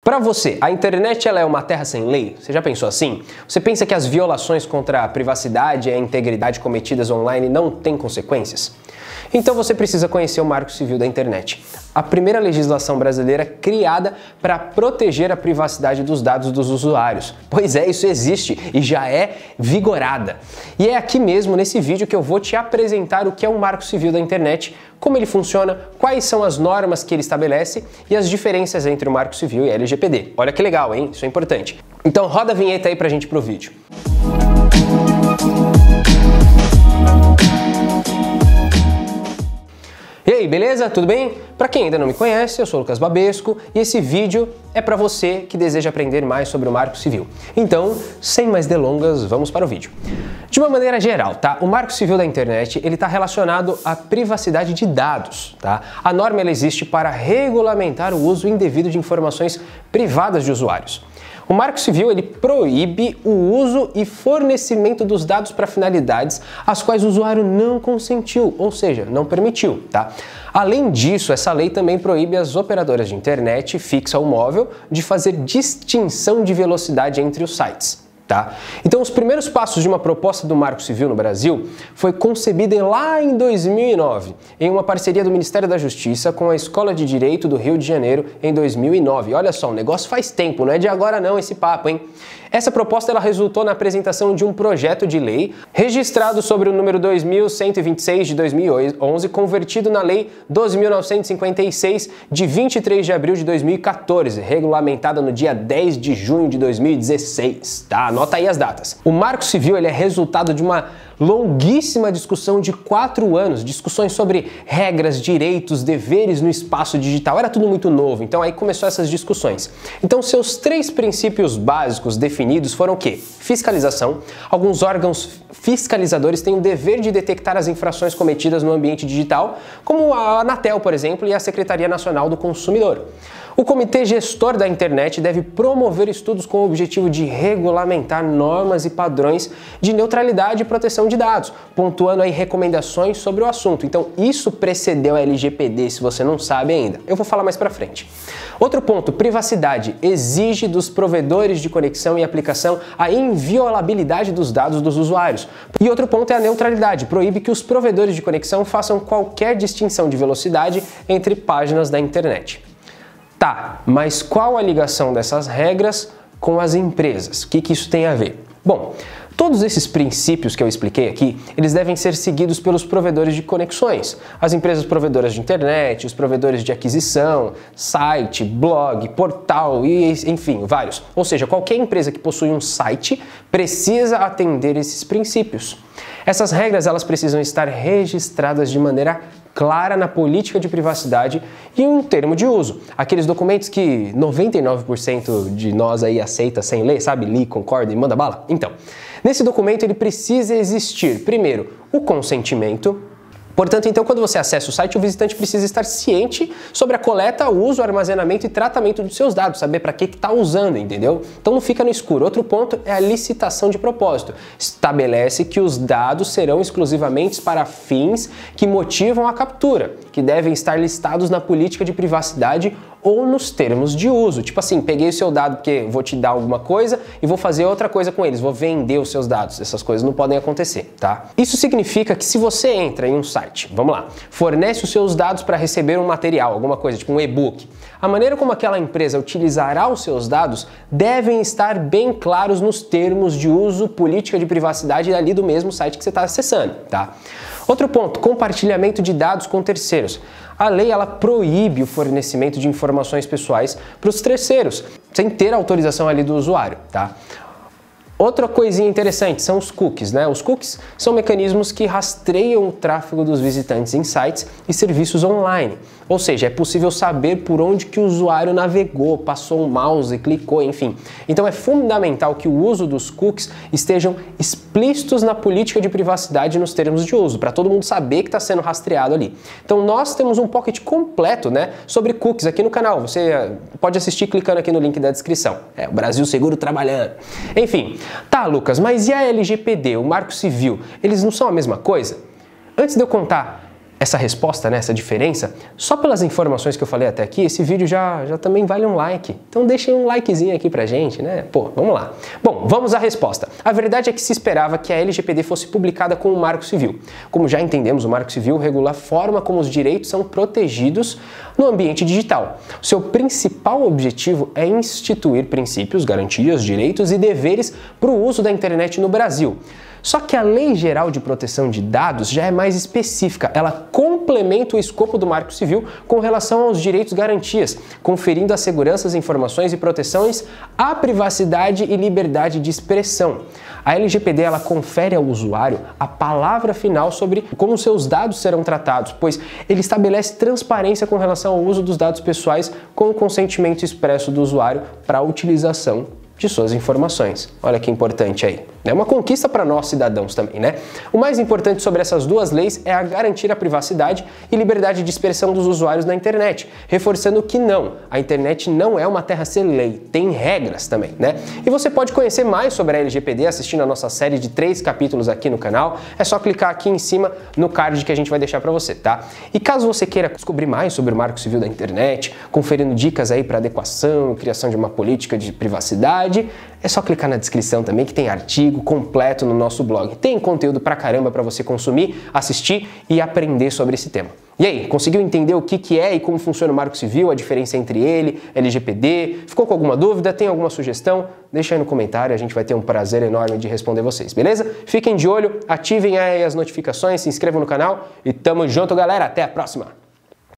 Para você, a internet ela é uma terra sem lei? Você já pensou assim? Você pensa que as violações contra a privacidade e a integridade cometidas online não têm consequências? Então você precisa conhecer o Marco Civil da Internet, a primeira legislação brasileira criada para proteger a privacidade dos dados dos usuários. Pois é, isso existe e já é vigorada. E é aqui mesmo, nesse vídeo, que eu vou te apresentar o que é o Marco Civil da Internet, como ele funciona, quais são as normas que ele estabelece e as diferenças entre o Marco Civil e a LGPD. Olha que legal, hein? Isso é importante. Então roda a vinheta aí pra gente pro vídeo. E aí, beleza? Tudo bem? Para quem ainda não me conhece, eu sou o Lucas Babesco e esse vídeo é para você que deseja aprender mais sobre o Marco Civil. Então, sem mais delongas, vamos para o vídeo. De uma maneira geral, tá? O Marco Civil da Internet, ele está relacionado à privacidade de dados, tá? A norma ela existe para regulamentar o uso indevido de informações privadas de usuários. O Marco Civil ele proíbe o uso e fornecimento dos dados para finalidades às quais o usuário não consentiu, ou seja, não permitiu, tá? Além disso, essa lei também proíbe as operadoras de internet fixa ou móvel de fazer distinção de velocidade entre os sites. Tá? Então, os primeiros passos de uma proposta do Marco Civil no Brasil foi concebida lá em 2009, em uma parceria do Ministério da Justiça com a Escola de Direito do Rio de Janeiro em 2009. Olha só, o negócio faz tempo, não é de agora não esse papo, hein? Essa proposta ela resultou na apresentação de um projeto de lei registrado sobre o número 2126 de 2011, convertido na Lei 12.956 de 23 de abril de 2014, regulamentada no dia 10 de junho de 2016. Tá? Anota aí as datas. O Marco Civil ele é resultado de uma longuíssima discussão de 4 anos, discussões sobre regras, direitos, deveres no espaço digital. Era tudo muito novo, então aí começou essas discussões. Então seus 3 princípios básicos definidos foram o quê? Fiscalização. Alguns órgãos fiscalizadores têm o dever de detectar as infrações cometidas no ambiente digital, como a Anatel, por exemplo, e a Secretaria Nacional do Consumidor. O Comitê Gestor da Internet deve promover estudos com o objetivo de regulamentar normas e padrões de neutralidade e proteção de dados, pontuando aí recomendações sobre o assunto. Então, isso precedeu a LGPD, se você não sabe ainda. Eu vou falar mais pra frente. Outro ponto, privacidade. Exige dos provedores de conexão e aplicação a inviolabilidade dos dados dos usuários. E outro ponto é a neutralidade. Proíbe que os provedores de conexão façam qualquer distinção de velocidade entre páginas da internet. Tá, mas qual a ligação dessas regras com as empresas? O que isso tem a ver? Bom, todos esses princípios que eu expliquei aqui, eles devem ser seguidos pelos provedores de conexões, as empresas provedoras de internet, os provedores de aquisição, site, blog, portal e enfim, vários. Ou seja, qualquer empresa que possui um site precisa atender esses princípios. Essas regras elas precisam estar registradas de maneira clara na política de privacidade e um termo de uso. Aqueles documentos que 99% de nós aí aceita sem ler, sabe? Li, concorda e manda bala? Então, nesse documento ele precisa existir, primeiro, o consentimento. Portanto, então, quando você acessa o site, o visitante precisa estar ciente sobre a coleta, o uso, armazenamento e tratamento dos seus dados, saber para que está usando, entendeu? Então não fica no escuro. Outro ponto é a licitação de propósito. Estabelece que os dados serão exclusivamente para fins que motivam a captura, que devem estar listados na política de privacidade ou nos termos de uso. Tipo assim, peguei o seu dado porque vou te dar alguma coisa e vou fazer outra coisa com eles, vou vender os seus dados. Essas coisas não podem acontecer, tá? Isso significa que se você entra em um site, vamos lá, fornece os seus dados para receber um material, alguma coisa, tipo um e-book, a maneira como aquela empresa utilizará os seus dados devem estar bem claros nos termos de uso, política de privacidade ali do mesmo site que você está acessando, tá? Outro ponto, compartilhamento de dados com terceiros. A lei ela proíbe o fornecimento de informações pessoais para os terceiros, sem ter autorização ali do usuário, tá? Outra coisinha interessante são os cookies, né? Os cookies são mecanismos que rastreiam o tráfego dos visitantes em sites e serviços online. Ou seja, é possível saber por onde que o usuário navegou, passou um mouse, clicou, enfim. Então é fundamental que o uso dos cookies estejam explícitos na política de privacidade e nos termos de uso, para todo mundo saber que está sendo rastreado ali. Então nós temos um pocket completo, né, sobre cookies aqui no canal. Você pode assistir clicando aqui no link da descrição. É o Brasil Seguro trabalhando. Enfim. Tá, Lucas, mas e a LGPD, o Marco Civil? Eles não são a mesma coisa? Antes de eu contar essa resposta, né, essa diferença, só pelas informações que eu falei até aqui, esse vídeo já também vale um like. Então deixem um likezinho aqui pra gente, né? Pô, vamos lá. Bom, vamos à resposta. A verdade é que se esperava que a LGPD fosse publicada com o Marco Civil. Como já entendemos, o Marco Civil regula a forma como os direitos são protegidos no ambiente digital. O seu principal objetivo é instituir princípios, garantias, direitos e deveres para o uso da internet no Brasil. Só que a Lei Geral de Proteção de Dados já é mais específica, ela complementa o escopo do Marco Civil com relação aos direitos e garantias, conferindo a segurança, as informações e proteções à privacidade e liberdade de expressão. A LGPD ela confere ao usuário a palavra final sobre como seus dados serão tratados, pois ele estabelece transparência com relação ao uso dos dados pessoais com o consentimento expresso do usuário para a utilização de suas informações. Olha que importante aí. É uma conquista para nós cidadãos também, né? O mais importante sobre essas duas leis é a garantir a privacidade e liberdade de expressão dos usuários na internet, reforçando que não, a internet não é uma terra sem lei, tem regras também, né? E você pode conhecer mais sobre a LGPD assistindo a nossa série de 3 capítulos aqui no canal, é só clicar aqui em cima no card que a gente vai deixar para você, tá? E caso você queira descobrir mais sobre o Marco Civil da internet, conferindo dicas aí para adequação, criação de uma política de privacidade, é só clicar na descrição também que tem artigo completo no nosso blog. Tem conteúdo pra caramba para você consumir, assistir e aprender sobre esse tema. E aí, conseguiu entender o que é e como funciona o Marco Civil, a diferença entre ele, LGPD? Ficou com alguma dúvida? Tem alguma sugestão? Deixa aí no comentário, a gente vai ter um prazer enorme de responder vocês, beleza? Fiquem de olho, ativem aí as notificações, se inscrevam no canal e tamo junto, galera. Até a próxima!